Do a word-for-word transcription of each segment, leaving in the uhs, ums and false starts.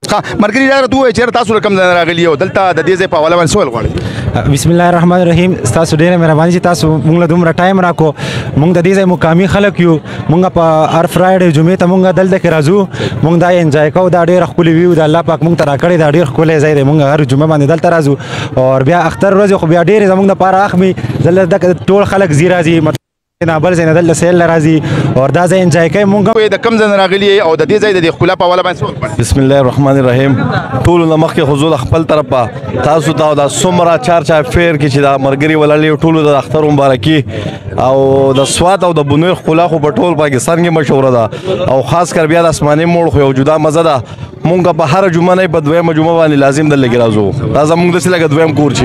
مرګري دا ته وایي چې تاسو کوم ځای راغلي یو دلته د دې ځای په حواله باندې سوال غواړئ. بسم الله الرحمن الرحیم. تاسو ډېره مهرباني چې تاسو موږ له دومره ټایم راکو. موږ د دې ځای مقامي خلک یو. موږ په هر فرایډې جمعې ته موږ دلته کې راځو. موږ دا انجوای کوو. دا ډېره ښکلې ویو د الله پاک موږ ته راکړې. دا ډېر ښکلی ځای دی. موږ هر جمعه باندې دلته راځو او بیا اختر ورځې خو بیا ډېرې زموږ دپاره اخمي. دلته ټول خلک ځي راځي بل ځای نه دلته سیل راځي او دا ځای انجوای کوي. موږ د کوم ځای نه راغلي او د دې ځای د ښکلا په حواله باندې څه وکړئ؟ بسم الله الرحمن الرحیم. ټولو نه مخکې خو زه د خپل طرفه تاسو ته دا څومره چار چاپېر کې چې دا ملګري ولاړ ټولو د اختر مبارکي او د سوات او د بونیر ښکلا خو په ټول پاکستان کې مشهوره ده او خاص کر بیا د اسماني موړ خو یو جدا مزه ده. مونږ په هر جمعه نه په دویمه جمعه باندې لازم دلته کې راځو. دا زموږ داسې لکه دویم کور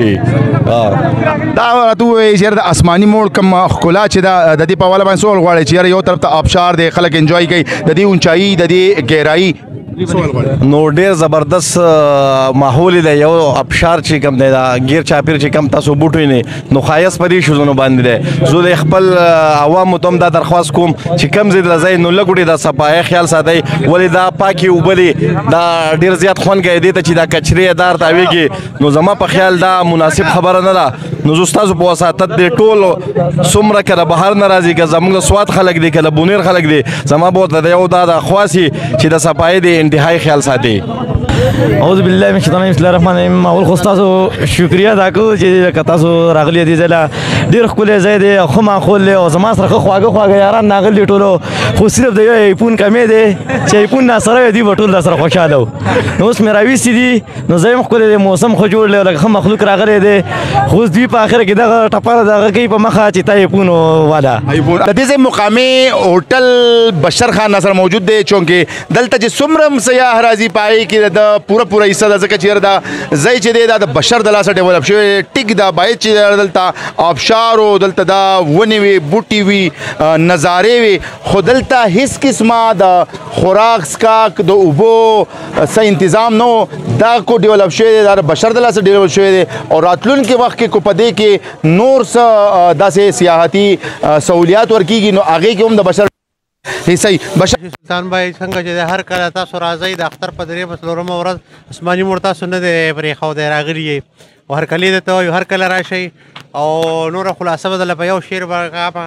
چې دا راته ووایي چې د اسماني موړ کوم ښکلا چې ده د دې په حواله باندې سوال غواړئ چې یاره یو طرف ته آبشار دی خلک انجوای کوي د دې اونچایي د دې ګهرایي نو ډېر زبردست ماحول دی. یو ابشار چې کوم دی دا ګیر چاپیر چې کوم تاسو بوټوي نه نو ښایست په دې شوزونو باندې دی. زه د خپل عوامو ته هم دا درخواست کوم چې کم ځای ځای نو لږ وړي دا صفایي خیال ساتئ ولې دا پاکې اوبه دي دا ډېر زیات خوند کوي دې ته چې دا کچرې دار تاویږي. نو زما په خیال دا مناسب خبره نه ده. نو زه ستاسو په وساطت دې ټول څومره که د بهر نه راځي که زموږ د سوات خلک دي که د بونیر خلک دي زما به ورته د یو دا د خواسي چې د صفایي د انتهایی خیال ساتي. اعوذ بالله من الشیطان الرجیم. بسم الله الرحمن الرحیم. اول خو تاسو شکریا ادا کوو چې تاسو راغلي دي ځله ډېر ښکلی ځای دی خو ماحول دی او زما سره ښه خواږه خواږه یاران راغلي ټولو خو صرف د یو ایفون کمې دی چې ایفون راسره وي دوی به ټول راسره خوشحاله وو. نو اوس مې راویستي دي نو ځای هم ښکلی دی موسم خو جوړ دی لکه ښه مخلوق راغلی دی خو اوس دوی په اخره کې دغه ټپره دغه کوي په مخه چې تا ایفون واده. د دې ځای مقامي هوټل بشر خان سره موجود دی چونکې دلته چې څومره هم سیاح راځي په هغې کې د پوره پوره حصه ده ځکه چې دا ځای چې دی دا د بشر د لاسه ډیولپ شوی ټیک دا باید چې دلته آبشار و دلته دا ونې وي بوټي وي نظارې وي خو دلته هیڅ قسمه د خوراک څښاک د اوبو څه تنظیم نه و. دا کو ډیولپ شوی دی دا د بشر د لاسه ډیولپ شوی دی او راتلونکي وخت کې کو په دې کې نور څه داسې سیاحتي سہولیات ورکېږي نو هغې کې هم د بشر صحیح. بشر سلطان بھائی څنګه چې هر کله تاسو راځئ د اختر په درېیمه څلورمه ورځ اسماني موړ تاسو نه دی پرېښودی راغلي یې او هر کلي درته وایو هر کله راشئ او نوره خلاصه به درله په یو شعر بغاپه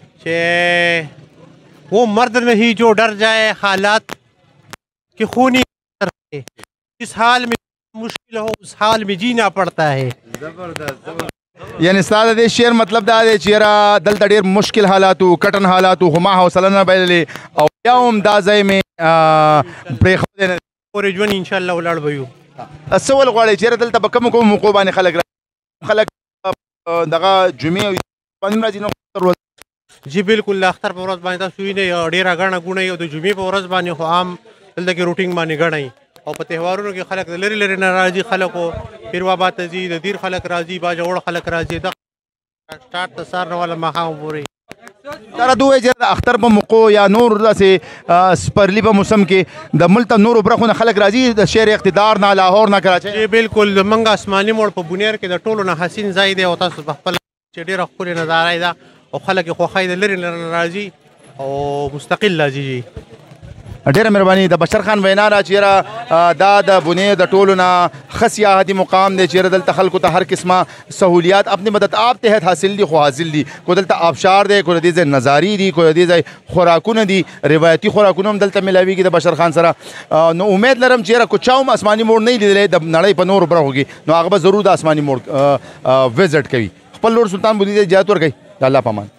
چې وہ مرد نہیں جو ڈر جائے حالات کہ خونی جس حال میں مشکل ہو اس حال میں جینا پڑتا ہے. یعنی ستا د دې شعر مطلب دا دی چې یاره دلته ډېر مشکل حالات و کټن حالات و خو ما حوصله نه بایللې او بیا هم دا ځای مې پرېښودی نه دی. پورې ژوند انشاءالله ولاړ به یو. څه ول غواړئ چې یاره دلته به کومو کومو موقعو باندې خلک خلک دغه جمعې او باندې راځي نو جی بالکل د اختر په ورځ باندې تاسو وینئ ډېره ګڼه ګوڼه او د جمعې په ورځ باندې خو عام دلته کې روټینګ باندې ګڼئ او په تهوارونو کې خلک د لرې لرې نه راځي خلکو پیر بابا ته ځي د دیر خلک راځي باجوړ خلک راځي د سټارټ د سهار نه والا ماښام پورې. دا راته ووایي چې د اختر په موقعو یا نور داسې سپرلي په موسم کې د ملک نورو برخو نه خلک راځي د شهر اقتدار نه لاهور نه کراچۍ. جی بالکل زموږ اسماني موړ په بونیر کې د ټولو نه حسین ځای دی او تاسو په خپل چې ډېره ښکلې نظاره ده او خلک یې خوښوي د لرې لرې نه راځي او مستقل راځي. ډېره مهرباني د بشر خان وینا ده چې یاره دا د بونیر د ټولو نه ښه سیاحتي مقام دی چې یاره دلته خلکو ته هر قسمه سہولیات اپنی مدد آپ تحت حاصل دي خو حاصل دي. کو دلته آبشار دی کو د دې ځای نظارې دي کو د دې ځای خوراکونه دي روایتي خوراکونه هم دلته میلاویږي د بشر خان سره. نو امید لرم چې یاره کو چا هم اسماني موړ نه لیدلی د نړۍ په نورو برخو کې نو هغه به ضرور د اسماني موړ وزټ کوي. خپل لور سلطان بودی ته اجازت ورکوي. د الله په امان.